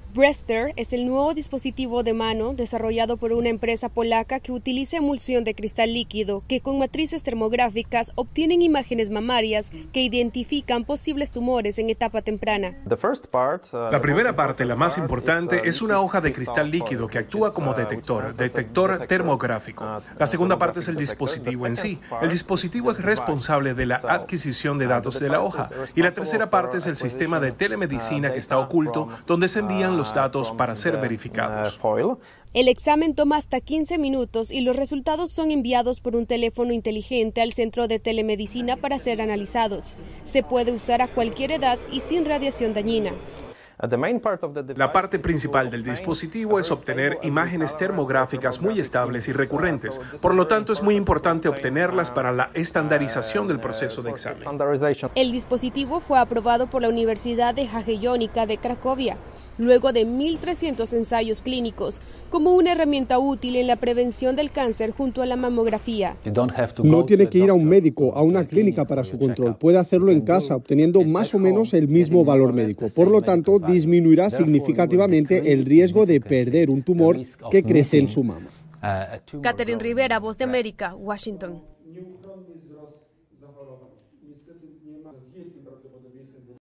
Breaster es el nuevo dispositivo de mano desarrollado por una empresa polaca que utiliza emulsión de cristal líquido que con matrices termográficas obtienen imágenes mamarias que identifican posibles tumores en etapa temprana. La primera parte, la más importante, es una hoja de cristal líquido que actúa como detector termográfico. La segunda parte es el dispositivo en sí. El dispositivo es responsable de la adquisición de datos de la hoja. Y la tercera parte es el sistema de telemedicina que está oculto, donde se envían los datos para ser verificados. El examen toma hasta 15 minutos y los resultados son enviados por un teléfono inteligente al centro de telemedicina para ser analizados. Se puede usar a cualquier edad y sin radiación dañina. La parte principal del dispositivo es obtener imágenes termográficas muy estables y recurrentes. Por lo tanto, es muy importante obtenerlas para la estandarización del proceso de examen. El dispositivo fue aprobado por la Universidad de Jagiellonica de Cracovia, luego de 1.300 ensayos clínicos, como una herramienta útil en la prevención del cáncer junto a la mamografía. No tiene que ir a un médico, a una clínica para su control. Puede hacerlo en casa, obteniendo más o menos el mismo valor médico. Por lo tanto, disminuirá significativamente el riesgo de perder un tumor que crece en su mama. Catherine Rivera, Voz de América, Washington.